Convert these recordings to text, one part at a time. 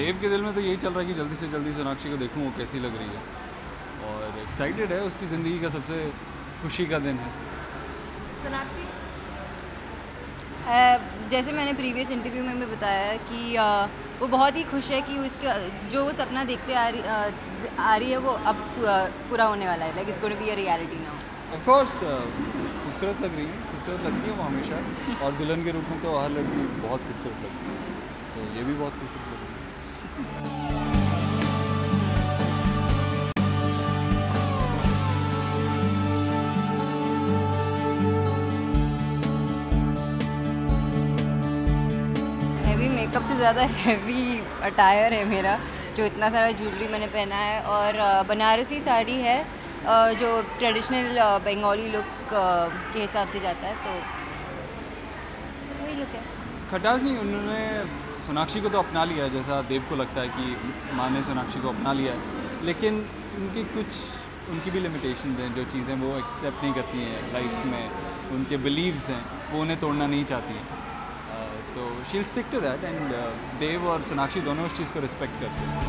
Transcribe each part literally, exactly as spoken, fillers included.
देव के दिल में तो यही चल रहा है कि जल्दी से जल्दी सोनाक्षी को देखूं वो कैसी लग रही है, और एक्साइटेड है। उसकी ज़िंदगी का सबसे खुशी का दिन है। सोनाक्षी Uh, जैसे मैंने प्रीवियस इंटरव्यू में भी बताया कि uh, वो बहुत ही खुश है कि उसका जो वो सपना देखते आ रही uh, आ रही है वो अब uh, पूरा होने वाला है। Like it's going to be a reality now. Of course खूबसूरत लग रही है, खूबसूरत लगती है वो हमेशा, और दुल्हन के रूप में तो हर लड़की बहुत खूबसूरत लगती है, तो ये भी बहुत खूबसूरत लग रही है। मेकअप से ज़्यादा हैवी अटायर है मेरा, जो इतना सारा ज्वेलरी मैंने पहना है, और बनारसी साड़ी है जो ट्रेडिशनल बंगाली लुक के हिसाब से जाता है, तो वही लुक है। खटास नहीं, उन्होंने सोनाक्षी को तो अपना लिया, जैसा देव को लगता है कि माँ ने सोनाक्षी को अपना लिया है, लेकिन उनकी कुछ उनकी भी लिमिटेशंस हैं, जो चीज़ें वो एक्सेप्ट नहीं करती हैं लाइफ में, उनके बिलीव्स हैं वो उन्हें तोड़ना नहीं चाहती हैं, तो she will stick to that, and Dev और सोनाक्षी दोनों उस चीज़ को रिस्पेक्ट करते हैं।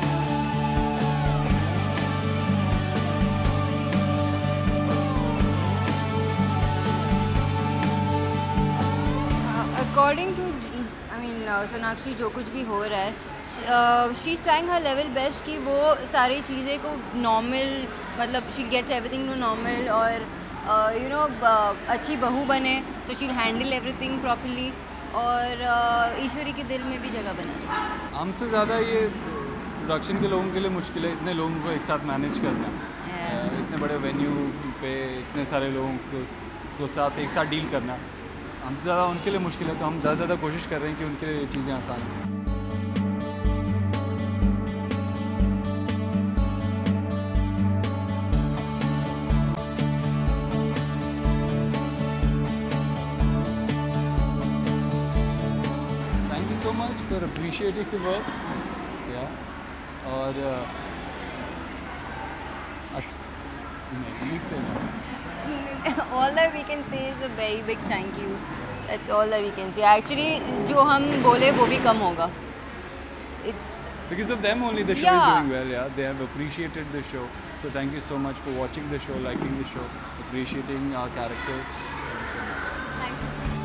According to I mean Sonakshi जो कुछ भी हो रहा है, शी इज़ ट्राइंग हर लेवल बेस्ट कि वो सारी चीज़ें को नॉर्मल, मतलब she gets everything to normal, और यू नो अच्छी बहू बने, so she will handle everything properly, और ईश्वरी के दिल में भी जगह बना। हमसे ज़्यादा ये प्रोडक्शन के लोगों के लिए मुश्किल है, इतने लोगों को एक साथ मैनेज करना, yeah. इतने बड़े वेन्यू पे इतने सारे लोगों को, को साथ एक साथ डील करना हमसे ज़्यादा उनके लिए मुश्किल है, तो हम ज़्यादा से ज़्यादा कोशिश कर रहे हैं कि उनके लिए चीज़ें आसान हों। So much for appreciating the work, yeah, और please say no. All that we can say is a very big thank you. That's all that we can say. Actually, जो हम बोले वो भी कम होगा. It's because of them only the show yeah. is doing well. Yeah, they have appreciated the show. So thank you so much for watching the show, liking the show, appreciating our characters. Thank you so much. Thank you so much.